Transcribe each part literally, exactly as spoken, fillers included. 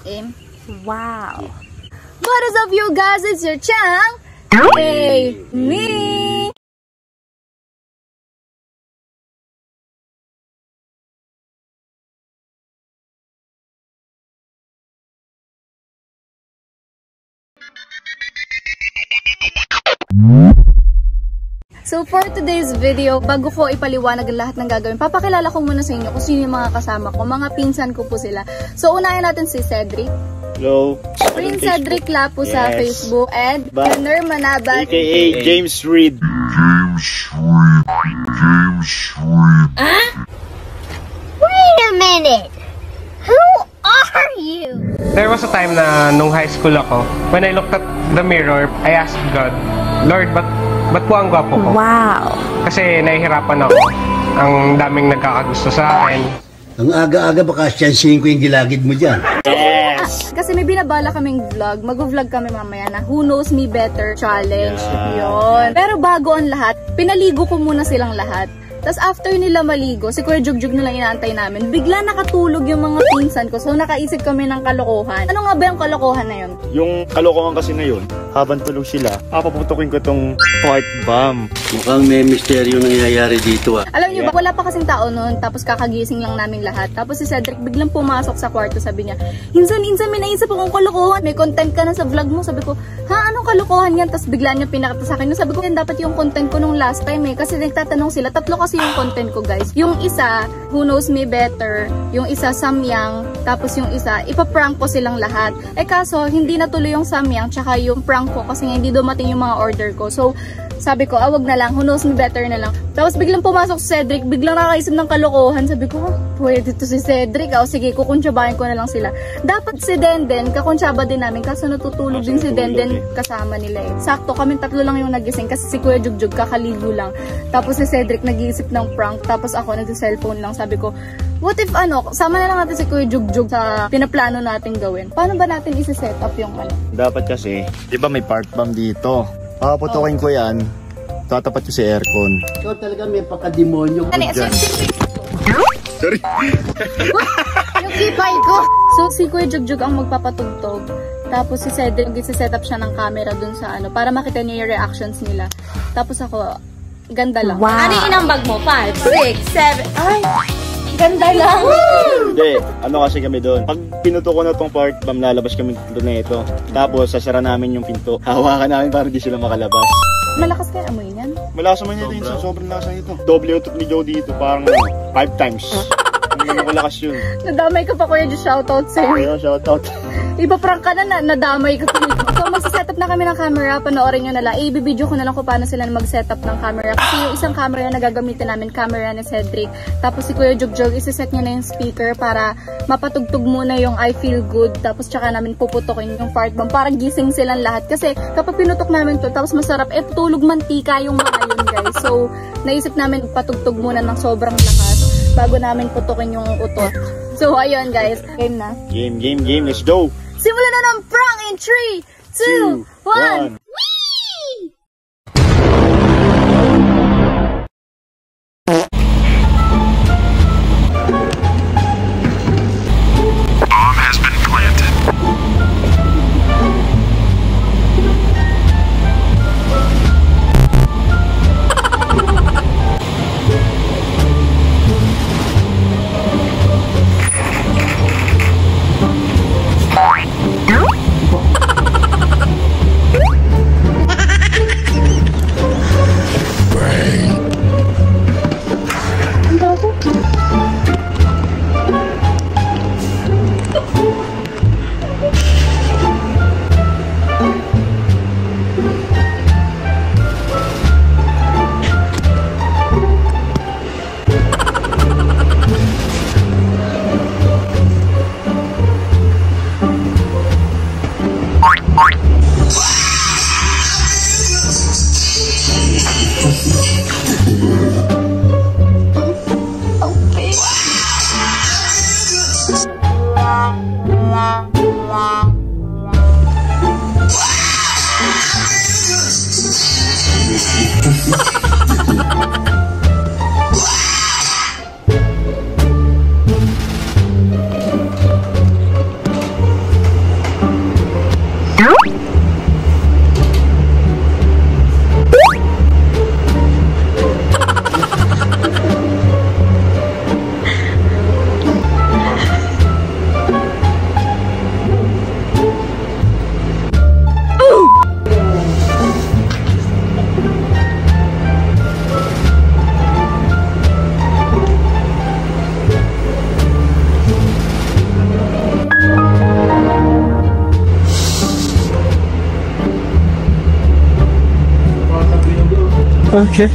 Aim. Wow. What is up, you guys? It's your Chang. Hey, me. So for today's video, bago ko ipaliwanag ang lahat ng gagawin, papakilala ko muna sa inyo kung sino yung mga kasama ko. Mga pinsan ko po sila. So unahin natin si Cedric. Hello. Prince Cedric Lapo yes. Sa Facebook. And Banner Manabat. A K A James Reed. James Reed. James Reed. Huh? Wait a minute. Who are you? There was a time na nung high school ako, when I looked at the mirror, I asked God, Lord, ba't Ba't po ang gwapo ko? Wow! Kasi nahihirapan ako. Ang daming nagkakagusto sa akin. Ang aga-aga baka siyansihin ko yung gilagid mo dyan. Yes! Kasi may binabala kaming vlog. Mag-vlog kami mamaya na Who Knows Me Better Challenge. Yeah. Yun. Pero bago ang lahat, pinaligo ko muna silang lahat. Tapos after nila maligo, si Kuya Jugjug na lang inaantay namin. Bigla nakatulog yung mga pinsan ko. So nakaisip kami ng kalokohan. Ano nga ba yung kalokohan na yun? Yung kalokohan kasi na yun, habang tulog sila, papaputukin ko tong fart bomb. Mukhang may misteryo nangyayari dito ah. Alam niyo yeah. ba, wala pa kasing tao noon. Tapos kakagising lang namin lahat. Tapos si Cedric biglang pumasok sa kwarto. Sabi niya, Insan, Insan, may naisip akong kalokohan. May content ka na sa vlog mo. Sabi ko, ha, anong kalokohan yan? Tapos bigla niya pinakita sa akin. Sabi ko, yan dapat yung content ko nung last time eh. Kasi nagtatanong sila. Tatlo kasi yung content ko, guys. Yung isa, Who Knows Me Better. Yung isa, Samyang. Tapos yung isa, ipaprank ko silang lahat. Eh kaso, hindi natuloy yung Samyang tsaka yung prank ko kasi hindi dumating yung mga order ko. So, sabi ko, ah, wag na lang. Who Knows Me Better na lang. Tapos biglang pumasok si Cedric. Biglang nakakaisip ng kalokohan. Sabi ko, oh, pwede to si Cedric. O, sige, kukuntsabahin ko na lang sila. Dapat si Denden, kakuntsaba din namin. Kaso natutulog din si Denden kasama nila eh. Sakto, kami tatlo lang yung nagising. Kasi si Kuya Jugjug, kakaligo lang. Tapos si Cedric nag-iisip ng prank. Tapos ako nag-cellphone lang. Sabi ko, what if ano, sama na lang natin si Kuya Jugjug sa pinaplano natin gawin. Paano ba natin isi-set up yung ano? Dapat kasi, di ba may part bomb dito? Papaputukin ko yan, tatapat ko si aircon. Ikaw talaga may pakademonyo. Ano, sorry. Yung kipay ko. So, si Kuya Jugjug ang magpapatugtog. Tapos si Cedric, isi-set up siya ng camera dun sa ano, para makita niya yung reactions nila. Tapos ako, ganda lang. Wow. Ano yung inambag mo? five, six, seven, ay! Ganda lang. Hindi, ano kasi kami doon. Pag pinuto ko na tong part bomb, lalabas kami doon na ito. Tapos sasara namin yung pinto. Hawakan namin para di sila makalabas. Malakas kaya amoy niyan? Malakas naman yun, Sobra. Sobrang lakas na ito. Doble utot ni Joe dito, parang five times. Hindi mo kalakas yun. Nadamay ka pa, Kuya, just shoutout sa'yo. Yeah, shoutout. Iba-prank ka na, na, nadamay ka pa. So, magsisetup na kami ng camera, panoorin nyo na lang. I-video ko na lang kung paano sila mag-setup ng camera. Kasi yung isang camera na nagagamitin namin, camera ni Cedric. Tapos si Kuya Jugjug, isiset niya na yung speaker para mapatugtog muna yung I Feel Good. Tapos tsaka namin puputokin yung fart bomb para gising silang lahat. Kasi kapag pinutok namin to, tapos masarap, eh tulog mantika yung mga yun, guys. So, naisip namin patugtog muna ng sobrang lakas bago namin putukin yung utot. So, ayun, guys. Game na. Game, game, game. Let's go! Simulan na ng prank in three, two, one! Bomb has been planted. Okay.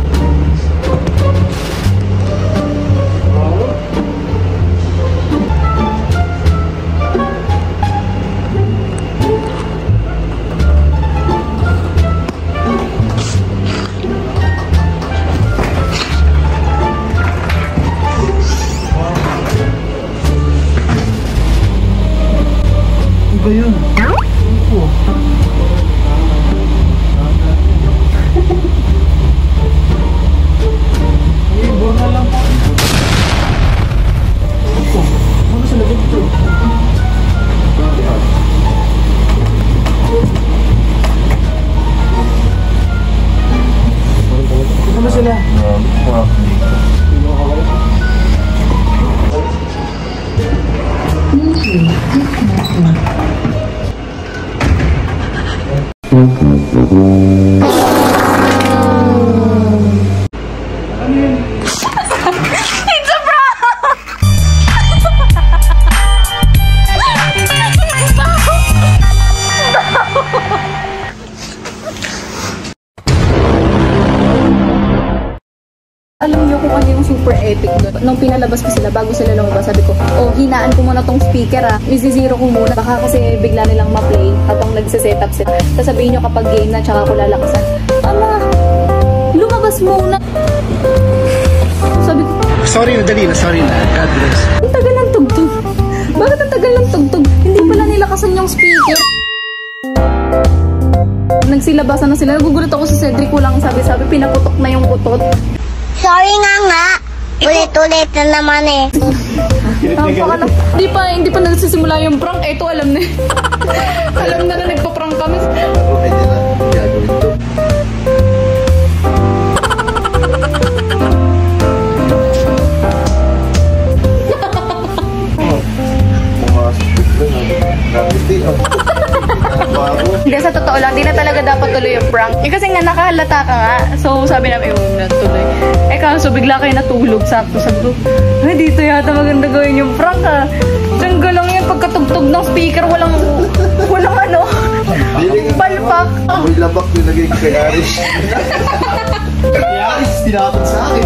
Ano ba yun? Oo. Ay, burna lang po. Opo. Ano sa labit ito? Ano sila? It's a prank! Alam niyo kung ano yung super epic doon. Nung pinalabas ko sila, bago sila lumabas, sabi ko, oh, hinaan ko muna tong speaker ah. Isi-zero ko muna. Baka kasi bigla nilang ma-play habang nagsiset-up sila. Sasabihin nyo kapag game na, tsaka ko lalakasan. Ama, lumabas muna. Sabi ko, Sorry na, dali na. Sorry na. God bless. ang tagal ng tugtog. Bakit ang tagal ng tugtog? Hindi pala nilakasan yung speaker. Nagsilabasan na sila. Nagugulat ako si Cedric. Walang sabi-sabi. Pinaputok na yung utot. Sorry nga nga. Ulit-ulit na naman eh. Napakala. Hindi pa, hindi pa nagsisimula yung prank. Eto, alam na. Alam na na nagpa-prank kami. Ako, pwede na. Gagawin to. Hindi, sa totoo lang, di na talaga dapat tuloy yung prank. Eh, kasi nga nakahalata ka nga. So, sabi namin, eh, huwag na tuloy. Eh, kaso bigla kayo natulog. Sakto, sabi ko, ay, dito yata maganda gawin yung prank ah. Tiyangga lang yan, pagkatugtog ng speaker, walang, walang ano, palpak. May labak yung nagay kay Aris. Kay Aris, tinapon sa akin.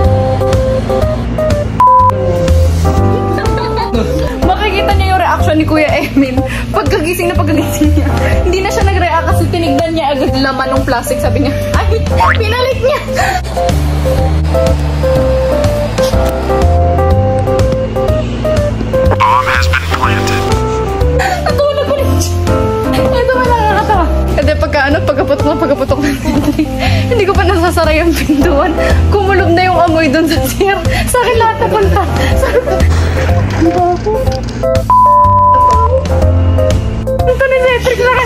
Makikita niya yung reaction ni Kuya Emil. Pagkagising na pagkagising niya. Hindi na siya nag-react kasi tinignan niya agad laman ng plastic. Sabi niya, ay, pinalit niya. Bomb has been planted. Natulog ulit siya. Ito ba nakakatawa? Kasi pagka ano, pagkaputok na pagkaputok na hindi ko pa nasasara yung pintuan. Kumulob na yung amoy dun sa sir. Sa akin lahat napunta. Sabi ko, ang bago. Ito ni Cedric lahat.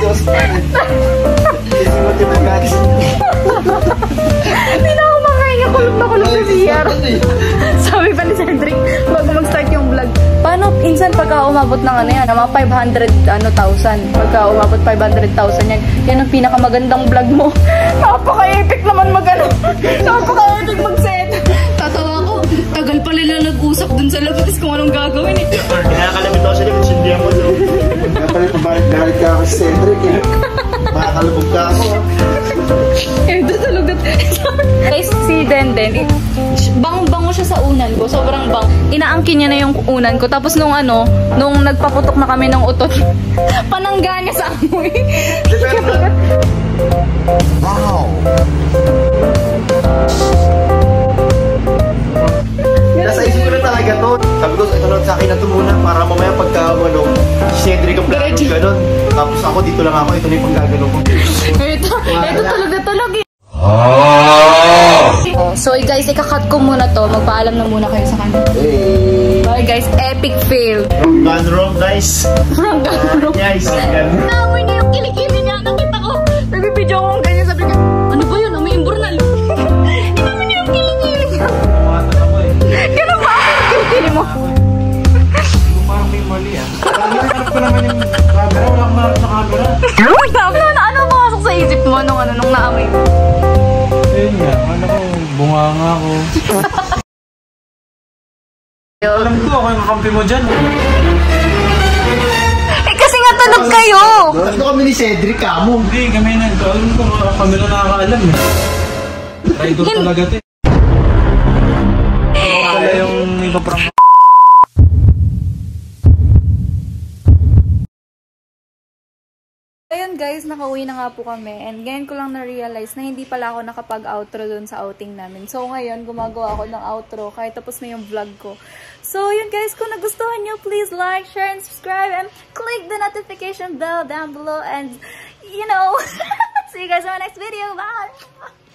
Hindi na ako makain yung kulog na kulog sa C R. Sabi pa ni Cedric, bago mag-start yung vlog. Paano, insan pagka umabot ng ano yan, mga five hundred thousand. Pagka umabot five hundred thousand yan, yan ang pinakamagandang vlog mo. Napaka-epic naman mag-ano. Napaka-epic mag-set. Tatawa ko, tagal pa nila nag-usap dun sa labas kung anong gagawin eh. Kinakalamit ako sila, sindihan mo doon. Kaya pala pabalik-balik ka ako si Cedric eh. Makakalubog ka ako ah. Eh, tutulog na. Guys, si Denden, eh, bang-bango siya sa unan ko. Sobrang bang. Inaangkin niya na yung unan ko. Tapos nung ano, nung nagpaputok na kami ng utot, panangga niya sa amoy. Wow! Nasa isip ko na talaga to. Sabi ko, ito lang sa akin na ito muna para mamaya pagka ano, si Cedric ang plano gano'n. Tapos ako dito lang ako, ito na yung panggagano ko. Ito, ito talaga talaga. Oh, so guys, ikakat ko muna to. Magpaalam na muna kayo sa kanya. Hey! Bye guys, epic fail. Gone wrong, guys. From Garo. Guys, gone. Naamoy niya yung kilikili niya. Nakita ko. Nagbibidyo ko kung ganyan. Sabi niya, ano ba yun? Amoy imburnal. Naamoy niya yung kilikili niya. Ganun ba ako yung kilikili mo? Parang may mali ah. Hanap ko naman yung camera, wala akong marap na camera. Ano, ano pumasok sa isip mo nung ano, nung naamoy mo? Ayun nga, ano ko, bunganga ako. Alam ko, ako yung kakampi mo dyan. Eh kasi nga tulog kayo! Tatlo kami ni Cedric, kamo. Hindi, kami na. Alam ko, kami na nakakaalam eh. Rider talaga to. Pala yung ipaprank. Ayun guys, nakauwi na nga po kami and ngayon ko lang na-realize na hindi pala ako nakapag-outro dun sa outing namin. So ngayon, gumagawa ako ng outro kahit tapos na yung vlog ko. So yun guys, kung nagustuhan nyo, please like, share, and subscribe and click the notification bell down below and you know, see you guys in my next video. Bye!